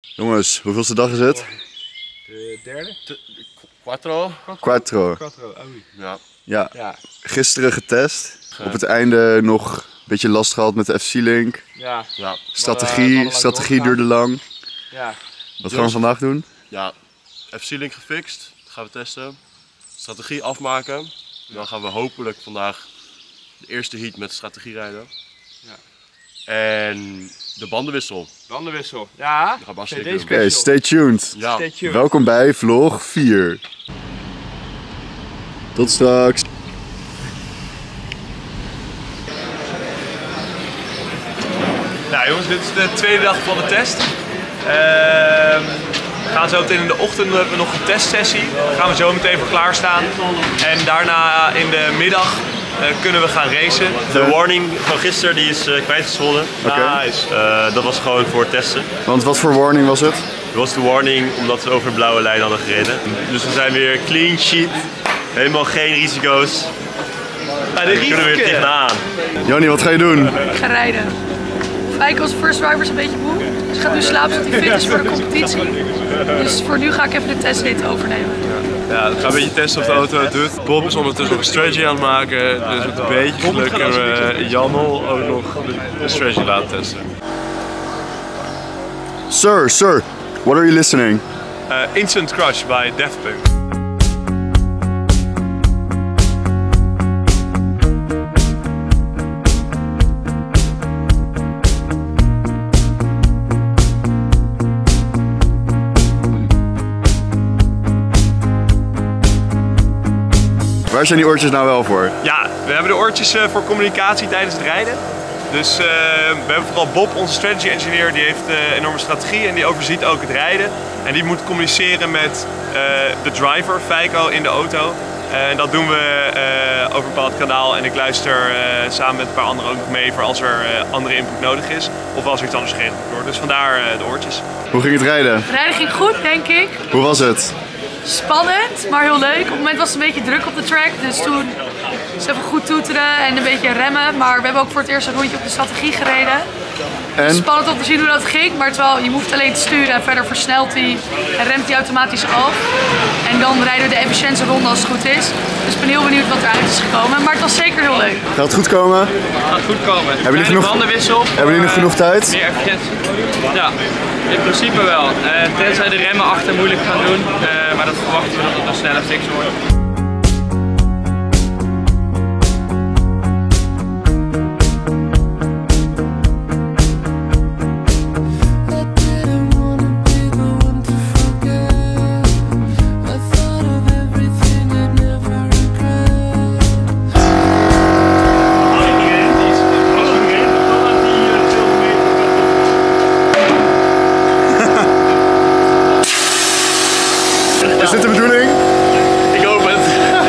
Jongens, hoeveelste dag is het? De derde? Quattro. Quattro. Ja. Ja. Gisteren getest. Op het einde nog een beetje last gehad met de FC-Link. Ja. Strategie duurde lang. Ja. Wat gaan we vandaag doen? Ja, FC-Link gefixt. Dat gaan we testen. Strategie afmaken. Dan gaan we hopelijk vandaag de eerste heat met strategie rijden. Ja. En de bandenwissel. Bandenwissel. Ja. Dat gaat hartstikke CD doen. Oké, stay tuned. Ja. Stay tuned. Welkom bij vlog 4. Tot straks. Nou jongens, dit is de tweede dag van de test. We gaan zo meteen in de ochtend hebben we nog een testsessie. Daar gaan we zo meteen voor klaarstaan. En daarna in de middag kunnen we gaan racen. De warning van gisteren die is kwijtgescholden. Oké. Nice. Dat was gewoon voor het testen. Want wat voor warning was het? Dat was de warning omdat we over een blauwe lijn hadden gereden. Dus we zijn weer clean sheet. Helemaal geen risico's. Ja, En we kunnen weer tegenaan. Joni, wat ga je doen? Ik ga rijden. Fijke als first driver is een beetje moe. Dus ik ga nu slapen zodat hij fit is voor de competitie. Dus voor nu ga ik even de testrit overnemen. Ja, we gaan een beetje testen of de auto het doet. Bob is ondertussen nog een strategy aan het maken. Dus met een beetje geluk kunnen we Janel ook nog de strategy laten testen. Sir, what are you listening? Instant Crush bij Daft Punk. Waar zijn die oortjes nou wel voor? Ja, we hebben de oortjes voor communicatie tijdens het rijden. Dus we hebben vooral Bob, onze strategy engineer, die heeft enorme strategie en die overziet ook het rijden. En die moet communiceren met de driver, Feiko, in de auto. En dat doen we over een bepaald kanaal en ik luister samen met een paar anderen ook nog mee voor als er andere input nodig is. Of als er iets anders geregeld moet worden. Dus vandaar de oortjes. Hoe ging het rijden? De rijden ging goed, denk ik. Hoe was het? Spannend, maar heel leuk. Op het moment was het een beetje druk op de track. Dus toen is even goed toeteren en een beetje remmen. Maar we hebben ook voor het eerst een rondje op de strategie gereden. En? Spannend om te zien hoe dat ging, maar terwijl je hoeft alleen te sturen en verder versnelt hij en remt hij automatisch af. En dan rijden we de efficiënte ronde als het goed is. Dus ik ben heel benieuwd wat eruit is gekomen, maar het was zeker heel leuk. Gaat het goed komen? Gaat goed komen. Hebben jullie genoeg, bandenwissel. hebben jullie nog genoeg tijd? Meer efficiëntie. Ja, in principe wel. Tenzij de remmen achter moeilijk gaan doen. Maar dat verwachten we dat het een snelle fix wordt. Is dit de bedoeling? Ik hoop het.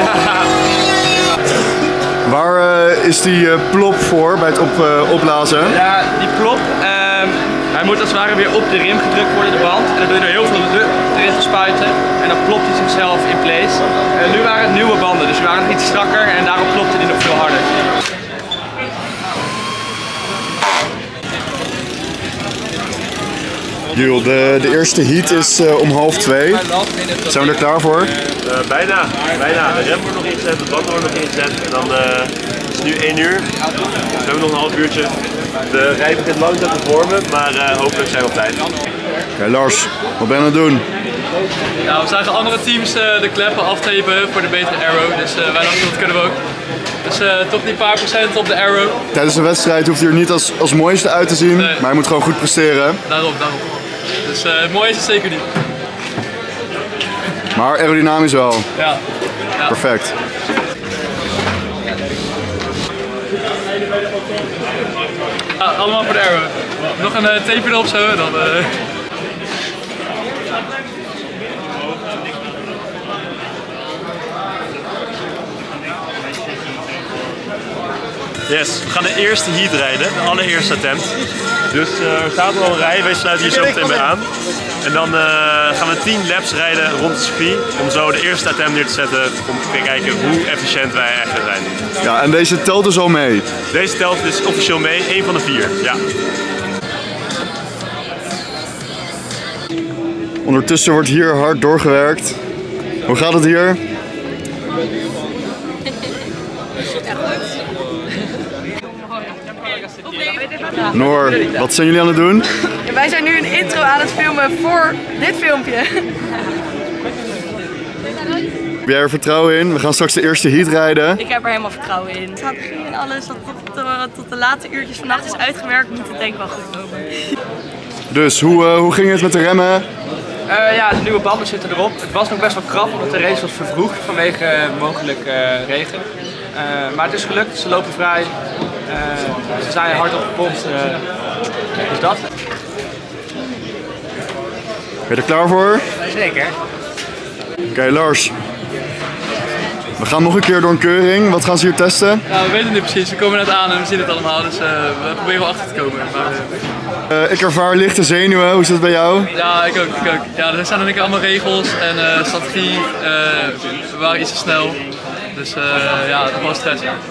Waar is die plop voor bij het opblazen? Ja, die plop. Hij moet als het ware weer op de rim gedrukt worden, de band. En dan doe je er heel veel lucht erin te spuiten. En dan plopt hij zichzelf in place. Nu waren het nieuwe banden, dus die waren nog iets strakker en daarom plopte hij nog veel harder. Jules, de eerste heat is om 1:30. Zijn we er klaar voor? Bijna. De rem wordt nog ingezet, de banden worden nog ingezet. En dan is het nu 1 uur. We hebben nog een half uurtje. De rij begint langzaam te vormen, maar hopelijk zijn we op tijd. Ja, Lars, wat ben je aan het doen? Nou, we zagen andere teams de kleppen aftapen voor de betere arrow, dus wij dachten dat kunnen we ook. Dus toch die paar procent op de arrow. Tijdens de wedstrijd hoeft hij er niet als mooiste uit te zien, Nee. maar hij moet gewoon goed presteren. Daarom. Dus het mooie is het zeker niet. Maar aerodynamisch wel. Ja. Perfect. Ja, allemaal voor de arrow. Nog een tape erop zo en dan... Yes, we gaan de eerste heat rijden, de allereerste attempt. Dus er staat al een rij, wij sluiten hier zo meteen bij aan. En dan gaan we 10 laps rijden rond het circuit om zo de eerste attempt neer te zetten om te kijken hoe efficiënt wij echt zijn. Ja, en deze telt dus al mee. Deze telt dus officieel mee, 1 van de 4. Ja. Ondertussen wordt hier hard doorgewerkt. Hoe gaat het hier? Noor, wat zijn jullie aan het doen? Ja, wij zijn nu een intro aan het filmen voor dit filmpje. Heb jij er vertrouwen in? We gaan straks de eerste heat rijden. Ik heb er helemaal vertrouwen in. Strategie en alles dat tot de late uurtjes vannacht is uitgewerkt, moet het denk ik wel goed komen. Dus, hoe ging het met de remmen? Ja, de nieuwe banden zitten erop. Het was nog best wel krap omdat de race was vervroegd vanwege mogelijk regen. Maar het is gelukt, ze lopen vrij. Ze zijn hard opgepompt. Dus dat. Ben je er klaar voor? Zeker. Oké, Lars. We gaan nog een keer door een keuring. Wat gaan ze hier testen? Nou, we weten het niet precies. We komen net aan en we zien het allemaal. Dus we proberen wel achter te komen. Maar, Ik ervaar lichte zenuwen. Hoe zit het bij jou? ja, ik ook. Ja, er zijn allemaal regels en strategie. We waren iets te snel. Dus ja, het was stress. Ja.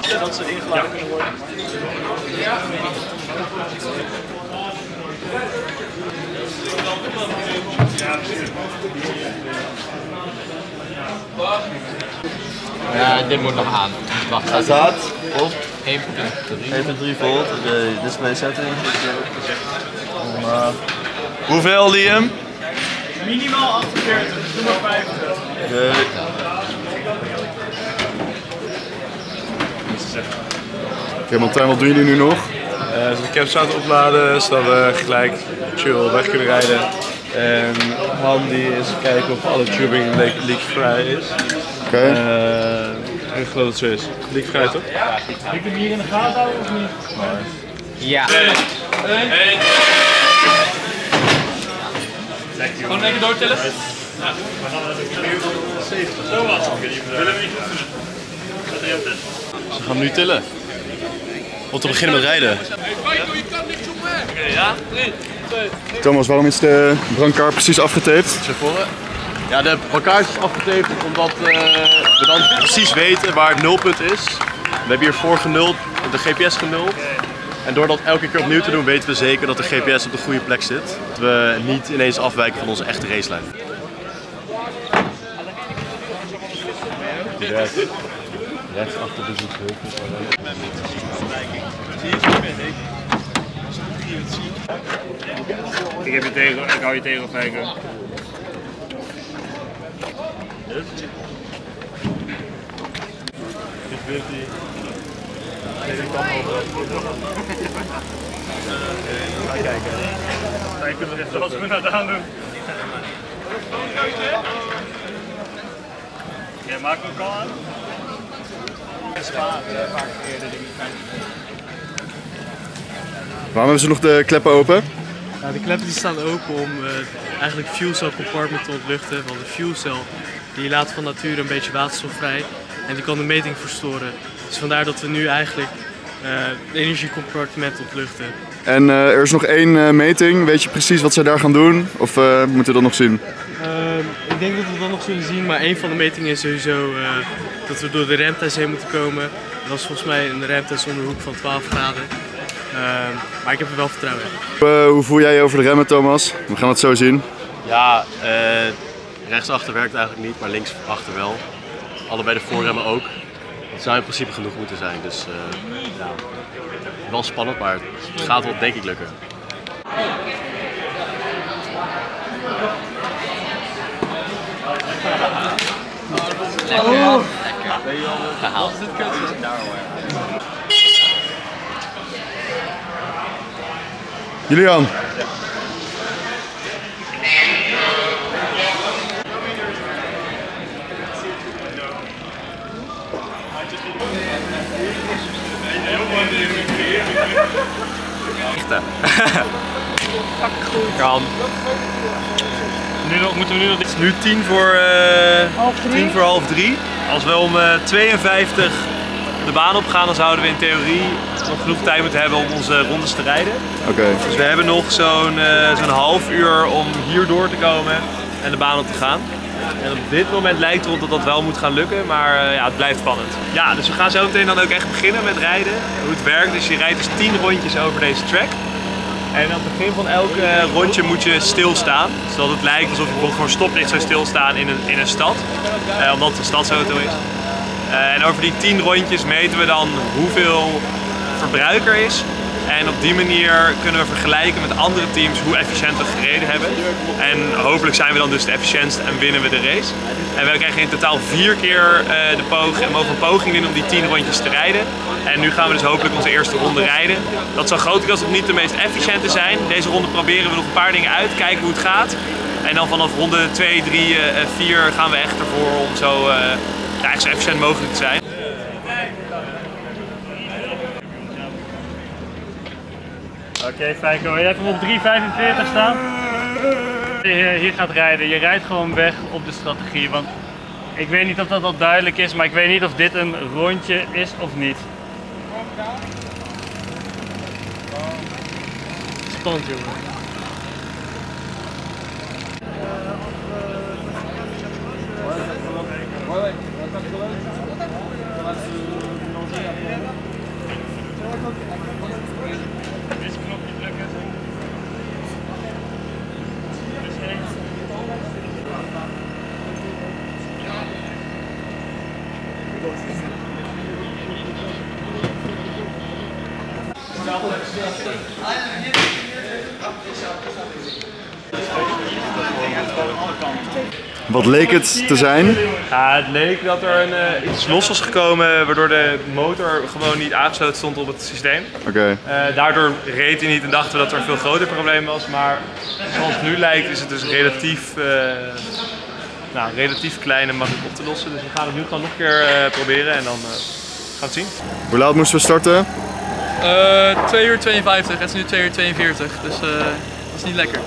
Ja, dit moet nog aan. Wacht. Hij staat op 1.3 volt, de display setting. Hoeveel, Liam? Minimaal 48, doe maar 50. Oké, Martijn, wat doen jullie nu nog? De caps aan het opladen, zodat we gelijk chill weg kunnen rijden. En Han die is kijken of alle tubing leakvrij is. Oké. Ik geloof dat het zo is. Leakvrij toch? Ik hem hier in de gaten houden of niet? Ja. Gewoon even doortellen. Ja, we gaan naar de 70. Zo was het. Willen we niet doen? Ze gaan nu tillen. Om te beginnen met rijden. Ja, 3, 2. Thomas, waarom is de brancard precies afgetaped? Ja, de brancard is afgetaped omdat we dan precies weten waar het nulpunt is. We hebben hiervoor genuld, de GPS genuld. En door dat elke keer opnieuw te doen weten we zeker dat de GPS op de goede plek zit. Dat we niet ineens afwijken van onze echte racelijn. Rechts achter de zoek. Ik hou je tegen op kijken. Zoals we het aan doen. Jij maakt ook al aan? Waarom hebben ze nog de kleppen open? Ja, de kleppen die staan open om eigenlijk fuel cell compartment te ontluchten. Want de fuel cell die laat van nature een beetje waterstof vrij en die kan de meting verstoren. Dus vandaar dat we nu eigenlijk het energiecompartiment ontluchten. En er is nog één meting. Weet je precies wat zij daar gaan doen? Of moeten we dat nog zien? Ik denk dat we dat nog zullen zien, maar een van de metingen is sowieso dat we door de remtest heen moeten komen. En dat is volgens mij een remtest onder de hoek van 12 graden. Maar ik heb er wel vertrouwen in. Hoe voel jij je over de remmen, Thomas? We gaan het zo zien. Ja, rechtsachter werkt eigenlijk niet, maar linksachter wel. Allebei de voorremmen ook. Het zou in principe genoeg moeten zijn, dus ja, wel spannend, maar het gaat wel denk ik lukken. Lekker. Gehaald. Julian. Kan. Moeten we nu nog Het is nu 10 voor half drie. Als we om 52 de baan op gaan, dan zouden we in theorie nog genoeg tijd moeten hebben om onze rondes te rijden. Oké. Dus we hebben nog zo'n half uur om hier door te komen en de baan op te gaan. En op dit moment lijkt erop dat dat wel moet gaan lukken, maar ja, het blijft spannend. Ja, dus we gaan zo meteen dan ook echt beginnen met rijden. Hoe het werkt, dus je rijdt dus 10 rondjes over deze track. En aan het begin van elk rondje moet je stilstaan. Zodat het lijkt alsof je bijvoorbeeld voor een stoplicht zou stilstaan in een stad. Omdat het een stadsauto is. En over die 10 rondjes meten we dan hoeveel verbruik er is. En op die manier kunnen we vergelijken met andere teams hoe efficiënt we gereden hebben. En hopelijk zijn we dan dus de efficiëntst en winnen we de race. En we krijgen in totaal 4 keer de poging en mogen een poging winnen om die 10 rondjes te rijden. En nu gaan we dus hopelijk onze eerste ronde rijden. Dat zal grote kans op niet de meest efficiënte zijn. Deze ronde proberen we nog een paar dingen uit, kijken hoe het gaat. En dan vanaf ronde 2, 3, 4 gaan we echt ervoor om zo, zo efficiënt mogelijk te zijn. Oké, Feiko, je hebt hem op 3:45 staan. Je hier gaat rijden, je rijdt gewoon weg op de strategie. Want ik weet niet of dat al duidelijk is, maar ik weet niet of dit een rondje is of niet. Spannend, jongen. Wat leek het te zijn? Ja, het leek dat er iets los was gekomen waardoor de motor gewoon niet aangesloten stond op het systeem. Oké. Daardoor reed hij niet en dachten we dat er een veel groter probleem was. Maar zoals het nu lijkt is het dus relatief klein en makkelijk op te lossen. Dus we gaan het nu gewoon nog een keer proberen en dan gaan we het zien. Hoe laat moesten we starten? 2:52, het is nu 2:42, dus dat is niet lekker.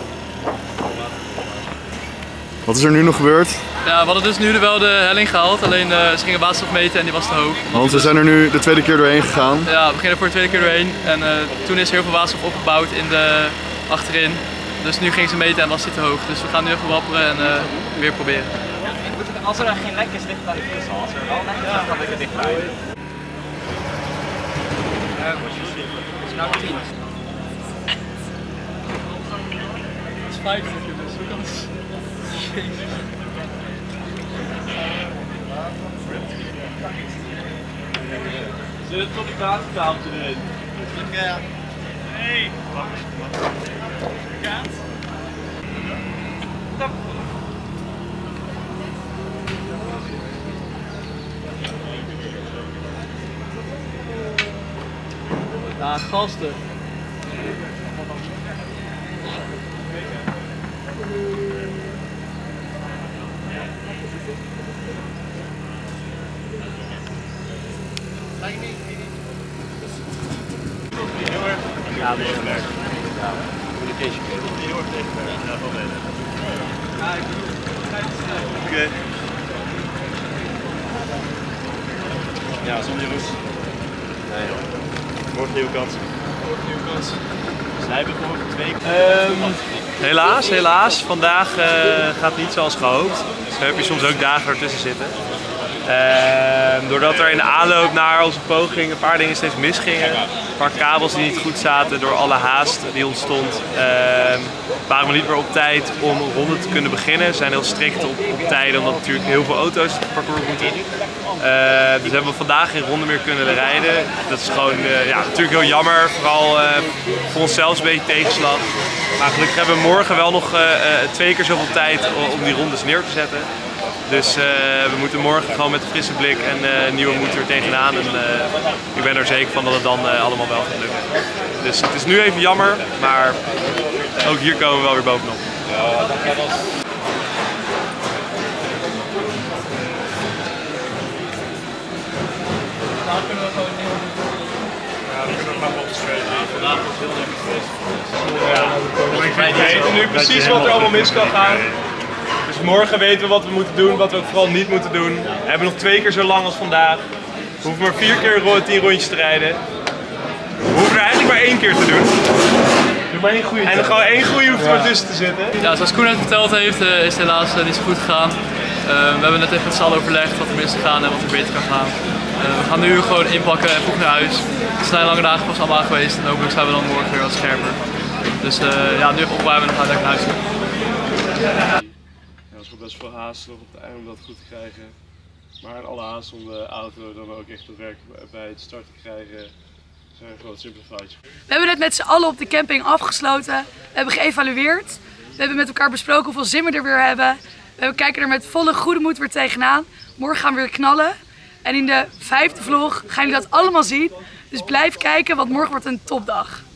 Wat is er nu nog gebeurd? Ja, we hadden dus nu wel de helling gehaald, alleen ze gingen waterstof meten en die was te hoog. Want we zijn er nu de tweede keer doorheen gegaan. Ja, we gingen er voor de tweede keer doorheen en toen is er heel veel waterstof opgebouwd achterin. Dus nu gingen ze meten en was die te hoog. Dus we gaan nu even wapperen en weer proberen. Als er geen lek is, ligt het bij de fiets. Als er wel lek is, dan kan ik het dichtbij. Het is nou 10. Het is 50, dus hoe kan het? Zit het communicatiekabeltje erin? Ja. Nee! Kaat? Ja, gasten. Ja, weer gewerkt. Ja, communication cable. Heel erg tegenwerken. Ja, wel weten. Oké. Ja, zonder Jeroes. Nee joh. Morgen nieuwe kans. Morgen nieuwe kans. Zij hebben gewoon 2 Helaas. Vandaag gaat het niet zoals gehoopt. Dus dan heb je soms ook dagen ertussen zitten. Doordat er in de aanloop naar onze poging een paar dingen steeds misgingen, een paar kabels die niet goed zaten door alle haast die ontstond, waren we niet meer op tijd om een ronde te kunnen beginnen. We zijn heel strikt op tijden omdat natuurlijk heel veel auto's het parcours moeten. Dus hebben we vandaag geen ronde meer kunnen rijden. Dat is gewoon natuurlijk heel jammer, vooral voor onszelf een beetje tegenslag. Maar gelukkig hebben we morgen wel nog 2 keer zoveel tijd om die rondes neer te zetten. Dus we moeten morgen gewoon met een frisse blik en nieuwe moed er tegenaan. En ik ben er zeker van dat het dan allemaal wel gaat lukken. Dus het is nu even jammer, maar ook hier komen we wel weer bovenop. Ja, dat was... Nou kunnen we gewoon nieuw doen. Ja, we kunnen nog op de straight. Vandaag was heel lekker geweest. We weten nu precies wat er allemaal mis kan gaan. Dus morgen weten we wat we moeten doen, wat we ook vooral niet moeten doen. We hebben nog 2 keer zo lang als vandaag. We hoeven maar 4 keer 10 rondjes te rijden. We hoeven er eigenlijk maar 1 keer te doen. Doe maar 1 goede. En er gewoon 1 goede hoeft er maar tussen te zitten. Ja, zoals Koen net verteld heeft, is het helaas niet zo goed gegaan. We hebben net even met z'n allen overlegd wat er mis is gegaan en wat er beter kan gaan. We gaan nu gewoon inpakken en vroeg naar huis. Het zijn lange dagen pas allemaal geweest en hopelijk zijn we dan morgen weer wat scherper. Dus ja, nu even opruimen en dan gaan we lekker naar huis toe. Ja, er is wel best veel haast nog op het einde om dat goed te krijgen. Maar alle haast om de auto dan ook echt het werk bij het start te krijgen, zijn gewoon simpele foutjes. We hebben het met z'n allen op de camping afgesloten. We hebben geëvalueerd. We hebben met elkaar besproken hoeveel zin we er weer hebben. We kijken er met volle goede moed weer tegenaan. Morgen gaan we weer knallen. En in de 5e vlog gaan jullie dat allemaal zien. Dus blijf kijken, want morgen wordt een topdag.